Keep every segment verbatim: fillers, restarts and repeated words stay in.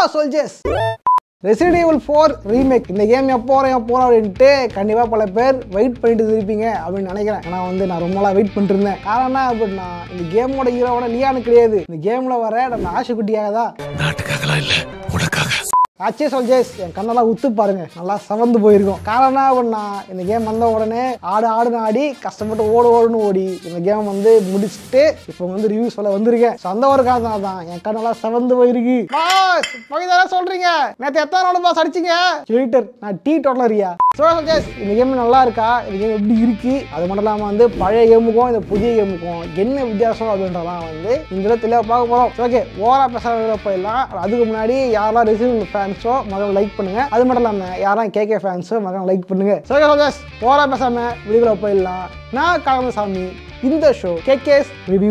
soldiers. Resident Evil four Remake இந்த game எப்போ வரும் எப்போ வரும் அப்படின்ட்டு கண்டிப்பாக பல பேர் வெயிட் பண்ணிட்டு இருப்பீங்க அப்படின்னு நினைக்கிறேன். ஆனால் வந்து நான் ரொம்ப நாளாக வெயிட் பண்ணிட்டு இருந்தேன். காரணம் அப்படின்னா இந்த கேமோட ஹீரோவோட லியானு கிடையாது. இந்த கேமில் வர நம்ம ஆஷுக்குட்டியாக தான். நாட்டுக்காகலாம் இல்லை, உனக்காக. ஆச்சே சொல்ஜேஸ் என் கண்ணெல்லாம் உத்து பாருங்க, நல்லா சவந்து போயிருக்கும். காரணம் அப்படின்னா இந்த கேம் வந்த உடனே ஆடு ஆடுன்னு ஆடி கஷ்டப்பட்டு ஓடு ஓடுன்னு ஓடி இந்த கேம் வந்து முடிச்சுட்டு இப்போ வந்து ரிவ்யூ சொல்ல வந்திருக்கேன். அந்த ஒரு காரணம் தான் என் கண்ணெல்லாம் சவந்து போயிருக்கு. பாஸ் பகுதியெல்லாம் சொல்றீங்க, நேற்று எத்தனை ரோடு பாஸ் அடிச்சிங்க ட்விட்டர், நான் டீ டோட்டலரியா. ஸோ சொல்ஜேஸ் இந்த கேம் நல்லா இருக்கா, இந்த கேம் எப்படி இருக்கு, அது மட்டும் இல்லாமல் வந்து பழைய கேமுக்கும் இந்த புதிய கேமுக்கும் என்ன வித்தியாசம் அப்படின்றலாம் வந்து இந்த தெளிவாக பார்க்க போகிறோம். ஓகே ஓவரா பேசுகிற போயிடலாம். அதுக்கு முன்னாடி யாரெல்லாம் ரெசிடென்ட் ஃபேன்ஸோ மகன் லைக் பண்ணுங்க. அது மட்டும் இல்லாமல் யாரும் கேகே ஃபேன்ஸோ மகன் லைக் பண்ணுங்க. ஸோ சொல்ஜேஸ் ஓவரா பேசாம வீடியோக்குள்ள போயிடலாம். நான் கலந்தசாமி, இந்த ஷோ கேகேஸ் ரிவ்யூ.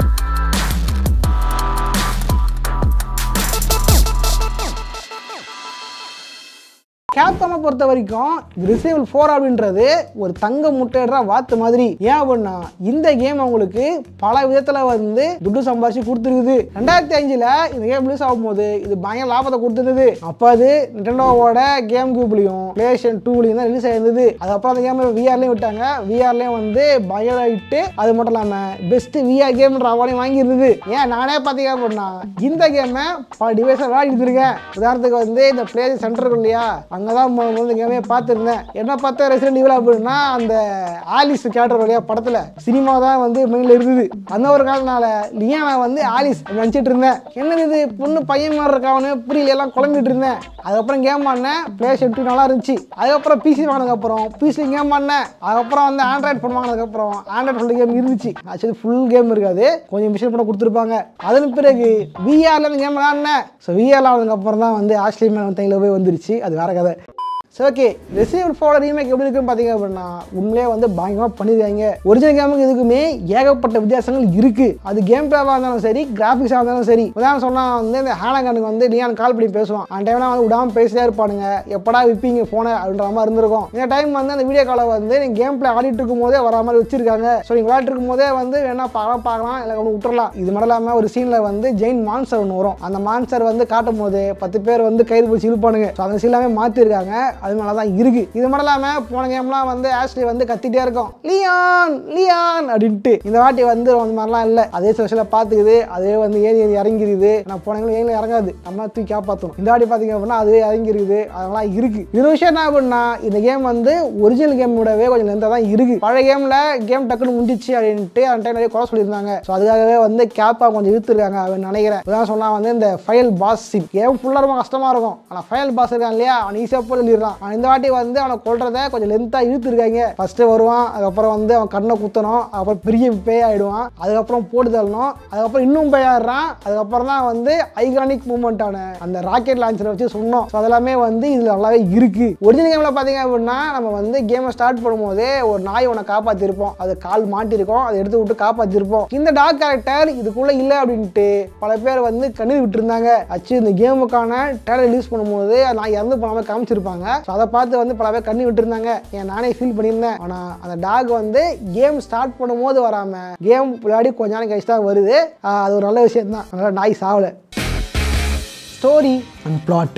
கேப்காமை பொறுத்த வரைக்கும் Resident Evil four அப்படின்றது ஒரு தங்க முட்டையிடுற வாத்து மாதிரி. ஏன் அப்படின்னா இந்த கேம் அவங்களுக்கு பல விதத்தில் வந்து துட்டு சம்பாதிச்சு கொடுத்துருக்குது. ரெண்டாயிரத்தி அஞ்சுல இந்த கேம் ரிலீஸ் ஆகும்போது இது பயங்கர லாபத்தை கொடுத்துருந்தது. அப்போ அது நிண்டெண்டோவோட கேம் கியூப்லையும் பிளேஸ்டேஷன் டூலையும் தான் ரிலீஸ் ஆயிருந்தது. அதுக்கப்புறம் அந்த கேம் விஆர்லையும் விட்டாங்க. விஆர்லையும் வந்து பயங்கர ஹிட்டு. அது மட்டும் இல்லாமல் பெஸ்ட் விஆர் கேம்ன்ற அவார்டையும் வாங்கியிருந்தது. ஏன் நானே பார்த்தீங்க அப்படின்னா இந்த கேமை பல டிவைஸை விளையாடிட்டு இருக்கேன். உதாரணத்துக்கு வந்து இந்த பிளே சென்டர் இல்லையா, அங்கதான் வந்து கேமே பார்த்துருந்தேன். என்ன பார்த்தா ரெசிடென்ட் ஈவில் அப்படின்னா அந்த ஆலிஸ் கேரக்டர் வழியா படத்துல சினிமா தான் வந்து மைண்ட்ல இருந்தது. அந்த ஒரு காலனால லியானா வந்து ஆலிஸ் நினைச்சிட்டு இருந்தேன். என்ன இது பொண்ணு பையன் மாதிரி இருக்காவனு புரியல, எல்லாம் குழம்பிட்டு இருந்தேன். அதுக்கப்புறம் கேம் ஆடினேன். பிளே ஸ்டேஷன் நல்லா இருந்துச்சு. அதுக்கப்புறம் பிசி வாங்கினதுக்கப்புறம் பிசி கேம் ஆடினேன். அதுக்கப்புறம் வந்து ஆண்ட்ராய்ட் ஃபோன் வாங்கினதுக்கப்புறம் ஆண்ட்ராய்ட் ஃபோன் கேம் இருந்துச்சு. ஆக்சுவலி ஃபுல் கேம் இருக்காது, கொஞ்சம் மிஷின் பண்ண கொடுத்துருப்பாங்க. அதன் பிறகு விஆர்ல இந்த கேம் விளாடினேன். ஸோ விஆர்ல ஆனதுக்கப்புறம் தான் வந்து ஆஸ்ட்ரேலியா மேலே தையில போய் வந்துருச்சு. அது வேற கதை. சரி okay, Resident Evil four remake எப்படி இருக்குன்னு பார்த்தீங்க அப்படின்னா உண்மையிலே வந்து பயங்கரமாக பண்ணியிருக்காங்க. ஒரிஜினல் கேமுக்கு இதுக்குமே ஏகப்பட்ட வித்தியாசங்கள் இருக்குது. அது கேம் பிளேவாக இருந்தாலும் சரி, கிராஃபிக்ஸாக இருந்தாலும் சரி. உதாரணம் சொன்னால் வந்து இந்த ஹேனகனுக்கு வந்து லியான் கால் பண்ணி பேசுவான். அந்த டைம்லாம் வந்து விடாமல் பேசிட்டே இருப்பானுங்க, எப்படா விற்பீங்க ஃபோனை அப்படின்ற மாதிரி இருந்திருக்கும். இந்த டைம் வந்து அந்த வீடியோ காலை வந்து நீங்கள் கேம் பிளே ஆடிட்டு இருக்கும் போதே வர மாதிரி வச்சிருக்காங்க. ஸோ நீங்கள் விளையாட்டு இருக்கும் போதே வந்து வேணா பார்க்கலாம் பார்க்கலாம் இல்லை ஒன்று விட்டுறலாம். இது மட்டும் இல்லாமல் ஒரு சீனில் வந்து ஜெயின் மான்ஸ்டர் ஒன்று வரும். அந்த மான்ஸ்டர் வந்து காட்டும் போது பத்து பேர் வந்து கைது பிடிச்சி இழுப்பானுங்க. ஸோ அந்த சீன்லாமே மாற்றிருக்காங்க. அது மேலே தான் இருக்கு. இது மட்டும் இல்லாமல் போன கேம்லாம் வந்து ஆஷ்லி வந்து கத்திட்டே இருக்கும், லியான் லியான் அப்படின்ட்டு. இந்த வாட்டி வந்து அந்த மாதிரிலாம் இல்லை. அதே ஸ்பெஷலாக பார்த்துக்குது, அதே வந்து ஏறி ஏறி இறங்கிருக்குது. நான் போன கேம் ஏறி இறங்காது, நம்ம தூக்கி காப்பாற்றணும். இந்த வாட்டி பார்த்தீங்க அப்படின்னா அதுவே இறங்கிருக்குது. அதெல்லாம் இருக்கு. இது விஷயம் என்ன அப்படின்னா இந்த கேம் வந்து ஒரிஜினல் கேமோடவே கொஞ்சம் லெந்தாக தான் இருக்கு. பழைய கேமில் கேம் டக்குன்னு முடிஞ்சிச்சு அப்படின்ட்டு அந்த டைம் நிறைய குறை சொல்லியிருந்தாங்க. ஸோ அதுக்காகவே வந்து கேப்பா கொஞ்சம் இழுத்துருக்காங்க அப்படின்னு நினைக்கிறேன். அதான் சொன்னால் வந்து இந்த ஃபைல் பாஸ் சீன் கேம் ஃபுல்லாக ரொம்ப கஷ்டமாக இருக்கும். ஆனால் ஃபைல் பாஸ் இருக்கான் இல்லையா, அவன் ஈஸியாக போய் சொல்லிடுறான். இந்த வாட்டி வந்து அவனை கொல்றதை கொஞ்சம் லென்த்தா இழுத்துருக்காங்க. ஃபர்ஸ்ட் வருவான், அதுக்கப்புறம் வந்து அவன் கண்ணை குத்தணும், அப்புறம் பெரிய பேய் ஆயிடுவான், அதுக்கப்புறம் போட்டு தள்ளணும், அதுக்கப்புறம் இன்னும் பேய் ஆடுறான். அதுக்கப்புறம் தான் வந்து ஐகானிக் மூமெண்டான அந்த ராக்கெட் லான்ச்சரை வச்சு சொன்னோம். ஸோ அதெல்லாமே வந்து இதுல நல்லாவே இருக்கு. ஒரிஜினல் கேம்ல பாத்தீங்க அப்படின்னா நம்ம வந்து கேமை ஸ்டார்ட் பண்ணும்போதே ஒரு நாய் உன்னை காப்பாத்திருப்போம், அது கால் மாட்டிருக்கோம், அதை எடுத்து விட்டு காப்பாத்திருப்போம். இந்த டாக் கேரக்டர் இதுக்குள்ள இல்லை அப்படின்ட்டு பல பேர் வந்து கண்ணீர் விட்டு இருந்தாங்க. ஆச்சு இந்த கேமுக்கான ட்ரெய்லர் ரிலீஸ் பண்ணும்போது நான் இறந்து போனாம காமிச்சிருப்பாங்க. அதை பார்த்து வந்து பல பேர் கண்ணி விட்டு இருந்தாங்க. ஏன் நானே ஃபீல் பண்ணியிருந்தேன். ஆனால் அந்த டாக் வந்து கேம் ஸ்டார்ட் பண்ணும்போது வராம கேம் விளையாடி கொஞ்ச நாள் கழிச்சு தான் வருது. அது ஒரு நல்ல விஷயம் தான். அதனால நாய் சாவல. Story and plot.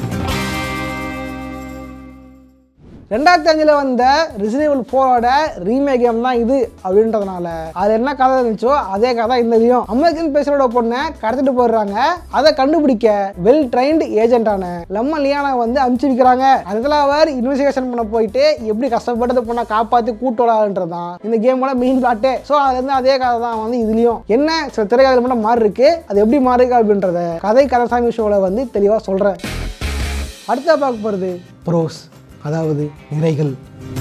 ரெண்டாயிரத்தி அஞ்சுல வந்த Resident Evil four remake game தான் இது அப்படின்றதுனால அது என்ன கதை இருந்துச்சோ அதே கதை இந்த இதையும் அமெரிக்கன் பேசுறோட பொண்ணை கடத்திட்டு போயிடுறாங்க. அதை கண்டுபிடிக்க வெல் ட்ரைன்டு ஏஜென்டான லம்ம லியானா வந்து அனுப்பிச்சு வைக்கிறாங்க. அதில் அவர் இன்வெஸ்டிகேஷன் பண்ண போயிட்டு எப்படி கஷ்டப்பட்டு பொண்ணை காப்பாற்றி கூட்டோடான்றதான் இந்த கேமோட மெயின் பிளாட்டே. ஸோ அதுல இருந்து அதே கதை தான் வந்து இதுலயும். என்ன சில திரைக்கதை மட்டும் மாறி இருக்கு, அது எப்படி மாறி இருக்கு அப்படின்றத கதை கதைசாமி ஷோல வந்து தெளிவாக சொல்றேன். அடுத்த பார்க்க போறது ப்ரோஸ், அதாவது நிறைகள்.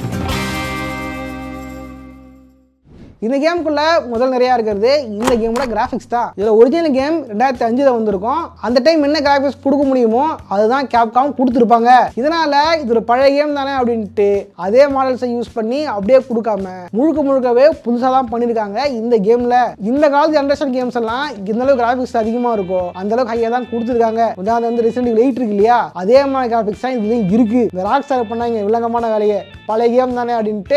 இந்த கேமுக்குள்ள முதல் நிறையா இருக்கிறது இந்த கேமோட கிராஃபிக்ஸ் தான். இதில் ஒரிஜினல் கேம் ரெண்டாயிரத்தி அஞ்சுல வந்திருக்கும். அந்த டைம் என்ன கிராஃபிக்ஸ் கொடுக்க முடியுமோ அதுதான் கேப்காம் கொடுத்துருப்பாங்க. இதனால இது ஒரு பழைய கேம் தானே அப்படின்ட்டு அதே மாடல்ஸை யூஸ் பண்ணி அப்படியே கொடுக்காம முழுக்க முழுக்கவே புதுசாக தான் பண்ணியிருக்காங்க இந்த கேம்ல. இந்த காலத்து ஜென்ரேஷன் கேம்ஸ் எல்லாம் இந்த அளவுக்கு கிராஃபிக்ஸ் அதிகமாக இருக்கும், அந்த அளவுக்கு ஹையாக தான் கொடுத்துருக்காங்க. உதாரணம் வந்து Resident Evil eight இருக்கு இல்லையா, அதே மாதிரி கிராஃபிக்ஸ் தான் இதுலேயும் இருக்கு. இந்த ராக் ஸ்டார் பண்ணாங்க வில்லங்கமான வேலையை, பழைய கேம் தானே அப்படின்ட்டு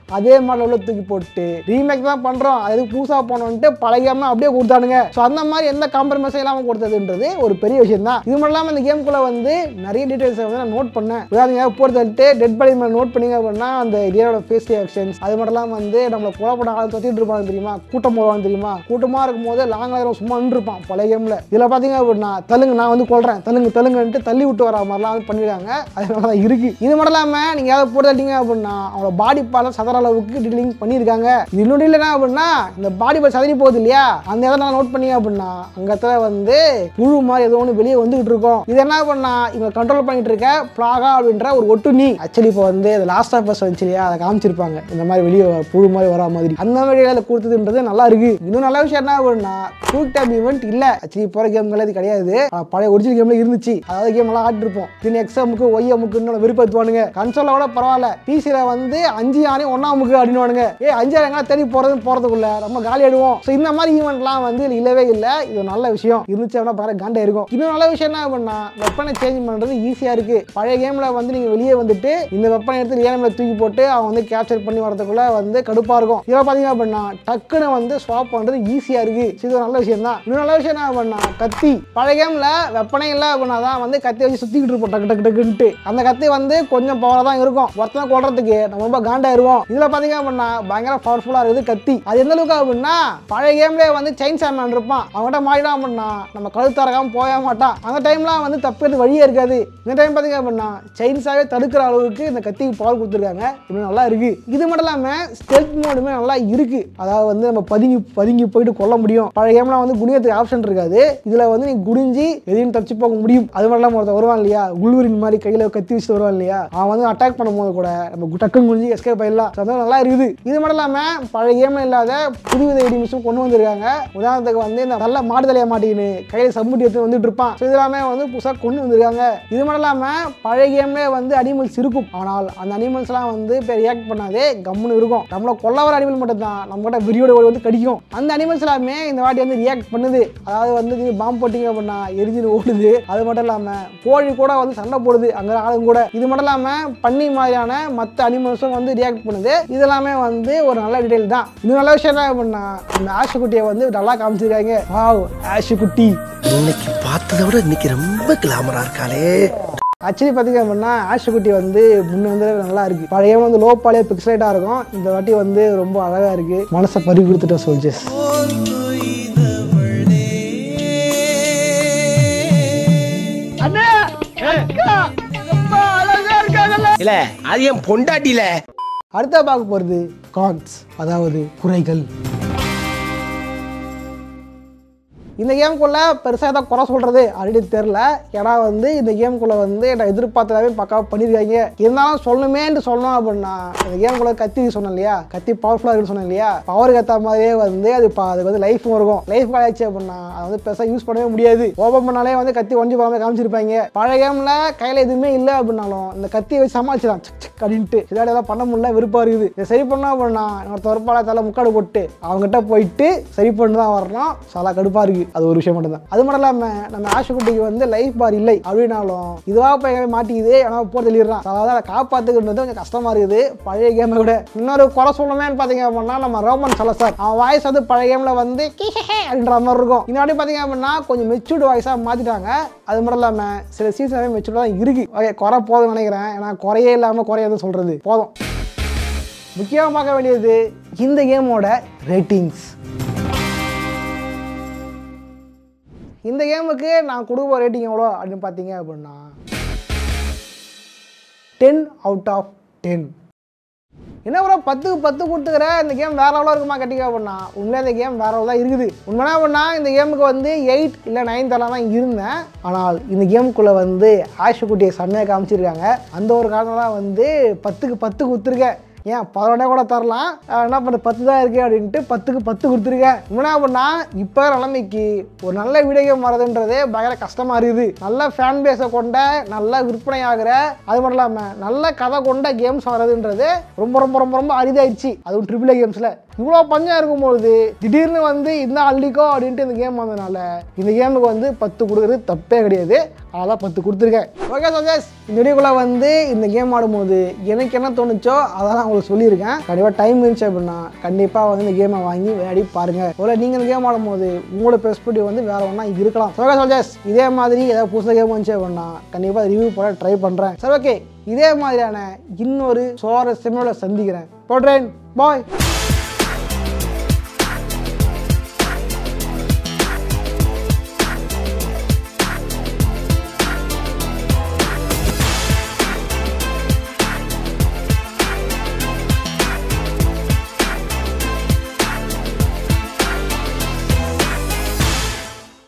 அதே மாதிரி உள்ள தூக்கி போட்டு ரீமேக் தான் பண்றோம், அது புதுசா போனோம்ட்டு பழகாம அப்படியே கொடுத்தானுங்க. ஸோ அந்த மாதிரி எந்த காம்ப்ரமைஸும் இல்லாமல் கொடுத்ததுன்றது ஒரு பெரிய விஷயம் தான். இது மட்டும் இல்லாமல் இந்த கேமுக்குள்ள வந்து நிறைய டீடைல்ஸ் வந்து நான் நோட் பண்ணேன். உதாரணமாக போட்டு டெட் பாடி மேலே நோட் பண்ணீங்க அப்படின்னா அந்த ஏரியாவோட ஃபேஸ் ரியாக்ஷன்ஸ், அது மட்டும் இல்லாமல் வந்து நம்மளை குழப்பட ஆள் தொத்திட்டு இருப்பாங்க தெரியுமா, கூட்டம் போவாங்க தெரியுமா, கூட்டமாக இருக்கும் போது லாங் ஆயிரம் சும்மா நின்று இருப்பான் பழைய கேமில். இதில் பார்த்தீங்க அப்படின்னா தள்ளுங்க நான் வந்து கொள்றேன் தள்ளுங்க தள்ளுங்கன்ட்டு தள்ளி விட்டு வர மாதிரிலாம் வந்து பண்ணிருக்காங்க. அதனால தான் இருக்கு. இது மட்டும் இல்லாமல் நீங்கள் ஏதாவது போட்டு தட்டிங்க அப்படின்னா அவங்களோட பாடி பார்ட் சதற அளவுக்கு டீலிங் பண்ணியிருக்காங்க. இது இன்னொரு இல்லைனா அப்படின்னா இந்த பாடி பார்ட் சதறி போகுது இல்லையா, அந்த இடத்துல நோட் பண்ணீங்க அப்படின்னா அங்கத்துல வந்து புழு மாதிரி ஏதோ ஒன்று வெளியே வந்துகிட்டு இருக்கும். இது என்ன பண்ணா இவங்க கண்ட்ரோல் பண்ணிட்டு இருக்க பிளாகா அப்படின்ற ஒரு ஒட்டுண்ணி. ஆக்சுவலி இப்போ வந்து லாஸ்ட் ஆஃப் அஸ் வந்துச்சு இல்லையா, அதை காமிச்சிருப்பாங்க இந்த மாதிரி வெளியே புழு மாதிரி வரா மாதிரி. அந்த மாதிரி கொடுத்ததுன்றது நல்லா இருக்கு. இன்னும் நல்ல விஷயம் என்ன அப்படின்னா குயிக் டைம் ஈவெண்ட் இல்ல. ஆக்சுவலி போற கேம்கள் இது கிடையாது, பழைய ஒரிஜினல் கேம்ல இருந்துச்சு. அதாவது கேம் எல்லாம் ஆட்டு இருப்போம், இது எக்ஸ் அமுக்கு ஒய் அமுக்குன்னு விருப்பத்துவானுங்க. கன்சோல கூட பரவாயில்ல, பிசில வந்து அஞ்சு யானே ஒன்னா அமுக்கு அப்படின்னு ஏ அஞ்சு எங்க தேடி போறது போறதுக்குள்ள நம்ம காலி ஆடுவோம். ஸோ இந்த மாதிரி ஈவெண்ட்லாம் வந்து இல்லவே இல்லை. இது நல்ல விஷயம். இருந்துச்சு அப்படின்னா பாரு காண்டா இருக்கும். இன்னும் நல்ல விஷயம் என்ன அப்படின்னா வெப்பனை சேஞ்ச் பண்றது ஈஸியா இருக்கு. பழைய கேம்ல வந்து நீங்க வெளியே வந்துட்டு இந்த வெப்பனை எடுத்து ஏஎம்ல தூக்கி போட்டு அவன் வந்து கேப்சர் பண்ணி வரதுக்குள்ள வந்து கடுப்பா இருக்கும். இதை பாத்தீங்க அப்படின்னா டக்குன்னு வந்து ஸ்வாப் பண்றது ஈஸியா இருக்கு. இது ஒரு நல்ல விஷயம் தான். இன்னும் நல்ல விஷயம் என்ன அப்படின்னா கத்தி. பழைய கேம்ல வெப்பனை இல்லை அப்படின்னா தான் வந்து கத்தி வச்சு சுத்திக்கிட்டு இருப்போம் டக்கு டக்கு டக்குன்ட்டு. அந்த கத்தி வந்து கொஞ்சம் பவரா தான் இருக்கும், ஒருத்தனை கொள்றதுக்கு நம்ம ரொம்ப காண்டாயிருவோம். இதுல பாத்தீங்க அப்படின்னா பயங்கர பவர்ஃபுல்லா இருக்குது கத்தி. அது எந்த அளவுக்கு அப்படின்னா பழைய கேம்ல வந்து செயின் சாமன் இருப்பான், அவங்ககிட்ட மாறிடாம அப்படின்னா நம்ம கழுத்தறக்காம போக மாட்டான். அந்த டைம்லாம் வந்து தப்புறது வழியே இருக்காது. இந்த டைம் பாத்தீங்க அப்படின்னா செயின்ஸாவே தடுக்கிற அளவுக்கு இந்த கத்திக்கு பவர் கொடுத்துருக்காங்க. இன்னும் நல்லா இருக்கு. இது மட்டும் இல்லாம ஸ்டெல்த் மோடுமே நல்லா இருக்கு. அதாவது வந்து நம்ம பதுங்கி பதுங்கி போயிட்டு கொல்ல முடியும். பழைய கேம்லாம் வந்து குனியத்துக்கு ஆப்ஷன் இருக்காது, இதுல வந்து நீ குடிஞ்சி எதையும் தப்பிச்சு போக முடியும். அது மட்டும் இல்லாம ஒருத்தர் வருவான் இல்லையா, உள்வரின் மாதிரி கையில கத்தி வச்சு வருவான் இல்லையா, அவன் வந்து அட்டாக் பண்ணும்போது கூட நம்ம டக்குன்னு குடிஞ்சி எஸ்கேப் ஆயிடலாம். நல்லா இருக்குது. இது மட்டும் இல்லாம பழைய கேம்ல இல்லாத புதுவித எடிமிஷன் கொண்டு வந்திருக்காங்க. உதாரணத்துக்கு வந்து இந்த நல்ல மாடு தலைய மாட்டின்னு கையில சம்புட்டி எடுத்து வந்துட்டு இருப்பான். இதெல்லாமே வந்து புதுசா கொண்டு வந்திருக்காங்க. இது மட்டும் இல்லாம பழைய கேம்ல வந்து அனிமல்ஸ் இருக்கும், ஆனால் அந்த அனிமல்ஸ் எல்லாம் வந்து ரியாக்ட் பண்ணாதே கம்முன்னு இருக்கும். நம்மள கொல்ல வர அனிமல் மட்டும் தான் நம்ம கிட்ட விரியோட வந்து கடிக்கும். அந்த அனிமல்ஸ் எல்லாமே இந்த வாட்டி வந்து ரியாக்ட் பண்ணுது. அதாவது வந்து பாம்பு போட்டிங்க அப்படின்னா எரிஞ்சிட்டு ஓடுது. அது மட்டும் இல்லாம கோழி கூட வந்து சண்டை போடுது அங்க ஆளுங்க கூட. இது மட்டும் இல்லாம பன்னி மாதிரியான மற்ற அனிமல்ஸும் வந்து ரியாக்ட் பண்ணுது. இதெல்லாமே வந்து ஒரு நல்ல டீடைல் தான். இன்னும் நல்ல விஷயம் என்ன அப்படின்னா இந்த ஆஷ் குட்டியை வந்து நல்லா காமிச்சிருக்காங்க. வாவ் ஆஷ் குட்டி இன்னைக்கு பார்த்ததை விட இன்னைக்கு ரொம்ப கிளாமரா இருக்காளே. ஆக்சுவலி பார்த்தீங்க அப்படின்னா ஆஷ் குட்டி வந்து முன்ன வந்து நல்லா இருக்கு. பழைய வந்து லோ பாலே பிக்சலைட்டா இருக்கும், இந்த வாட்டி வந்து ரொம்ப அழகா இருக்கு. மனசை பறி கொடுத்துட்ட சோல்ஜர்ஸ். இல்ல அது என் பொண்டாட்டில. அடுத்த பார்க்க போறது கான்ஸ், அதாவது குறைகள். இந்த கேமுக்குள்ள பெருசாக ஏதாவது குறை சொல்றது அப்படின்னு தெரில. ஏன்னா வந்து இந்த கேமுக்குள்ள வந்து நான் எதிர்பார்த்ததாவே பக்காவா பண்ணியிருக்காங்க. இருந்தாலும் சொல்லணுமேன்னு சொல்லணும் அப்படின்னா இந்த கேமுக்குள்ள கத்தி சொன்னேன் இல்லையா, கத்தி பவர்ஃபுல்லாக இருக்குன்னு சொன்னேன் இல்லையா, பவருக்கு ஏற்ற மாதிரியே வந்து அது அதுக்கு வந்து லைஃபும் இருக்கும். லைஃப் ஆயிடுச்சு அப்படின்னா அதை வந்து பெருசாக யூஸ் பண்ணவே முடியாது. ஓப்பன் பண்ணாலே வந்து கத்தி ஒஞ்சி போகாம காமிச்சிருப்பாங்க. பழைய கேம்ல கையில் எதுவுமே இல்லை அப்படின்னாலும் இந்த கத்தியை வச்சு சமாளிச்சிடலாம் அப்படின்ட்டு. இதாடி எதாவது பண்ண முடியல, விருப்பம் இருக்குது. இதை சரி பண்ணோம் அப்படின்னா இன்னொருத்த ஒருப்பால தலை முக்காடு போட்டு அவங்ககிட்ட போயிட்டு சரி பண்ணி தான் வரணும். சலா கடுப்பா இருக்கு. அது ஒரு விஷயம் மட்டும் தான். அது மட்டும் இல்லாம நம்ம ஆஷ் குட்டிக்கு வந்து லைஃப் பார் இல்லை அப்படின்னாலும் இதுவா போய் மாட்டிக்குது, ஆனா போட்டு தெளிடுறான். அதாவது அதை காப்பாத்துக்கிறது கொஞ்சம் கஷ்டமா இருக்குது பழைய கேமை விட. இன்னொரு குறை சொல்லணுமேன்னு பாத்தீங்க அப்படின்னா நம்ம ரோமன் சலசார், அவன் வாய்ஸ் வந்து பழைய கேம்ல வந்து அப்படின்ற மாதிரி இருக்கும். இன்னொரு பாத்தீங்க அப்படின்னா கொஞ்சம் மெச்சூர்டு வாய்ஸா மாத்திட்டாங்க. அது மட்டும் இல்லாம சில சீசனாவே மெச்சூர்டா தான் இருக்கு. ஓகே குறை போதும் நினைக்கிறேன். ஏன்னா குறையே இல்லாம குறையாது சொல்றது போதும். முக்கியமாக பார்க்க வேண்டியது இந்த கேமோட ரேட்டிங்ஸ். இந்த கேமுக்கு நான் கொடுக்குற ரேட்டிங் எவ்வளோ அப்படின்னு பார்த்தீங்க அப்படின்னா டென் அவுட் ஆஃப் டென். என்ன ஒரு பத்துக்கு பத்து கொடுத்துக்கிற இந்த கேம் வேற எவ்வளோ இருக்குமா கேட்டிங்க அப்படின்னா உண்மையாக இந்த கேம் வேற எவ்வளோ தான் இருக்குது. உண்மையா அப்படின்னா இந்த கேமுக்கு வந்து எயிட் இல்லை நைன் தரலாம் தான் இருந்தேன். ஆனால் இந்த கேமுக்குள்ளே வந்து ஆஷ் குட்டியை செம்மையாக காமிச்சிருக்காங்க. அந்த ஒரு காரணம் தான் வந்து பத்துக்கு பத்து கொடுத்துருக்கேன். ஏன் பதினொன்னே கூட தரலாம், என்ன பண்ண பத்து தான் இருக்கு அப்படின்ட்டு பத்துக்கு பத்து கொடுத்துருக்கேன். என்ன அப்படின்னா இப்போ நிலைமைக்கு ஒரு நல்ல வீடியோ கேம் வரதுன்றதே பயங்கர கஷ்டமா இருக்குது. நல்ல ஃபேன் பேஸை கொண்ட நல்ல விற்பனை ஆகிற அது மட்டும் இல்லாமல் நல்ல கதை கொண்ட கேம்ஸ் வரதுன்றது ரொம்ப ரொம்ப ரொம்ப ரொம்ப அரிதாயிடுச்சு. அதுவும் ட்ரிபிள் ஏ கேம்ஸில். இவ்வளோ பஞ்சம் இருக்கும்பொழுது திடீர்னு வந்து இந்த அள்ளிக்கோ அப்படின்ட்டு இந்த கேம் வந்ததுனால இந்த கேமுக்கு வந்து பத்து கொடுக்குறது தப்பே கிடையாது. அதெல்லாம் பத்து கொடுத்துருக்கேன். ஓகே சோல்ஜர்ஸ், இந்த வீடியோக்குள்ளே வந்து இந்த கேம் ஆடும்போது எனக்கு என்ன தோணுச்சோ அதெல்லாம் நான் உங்களுக்கு சொல்லியிருக்கேன். கண்டிப்பாக டைம் இருந்துச்சு அப்படின்னா கண்டிப்பாக வந்து இந்த கேமை வாங்கி விளையாடி பாருங்கள். ஒரு நீங்கள் இந்த கேம் ஆடும்போது உங்களோட பெர்ஸ்பெக்டிவ் வந்து வேறு ஒன்றா இருக்கலாம். ஓகே சோல்ஜர்ஸ், இதே மாதிரி ஏதாவது புதுசாக கேம் வந்துச்சு அப்படின்னா கண்டிப்பாக ரிவ்யூ போட ட்ரை பண்ணுறேன். சரி, ஓகே, இதே மாதிரியான இன்னொரு சுவாரஸ்யமோட சந்திக்கிறேன். போடுறேன். பாய்.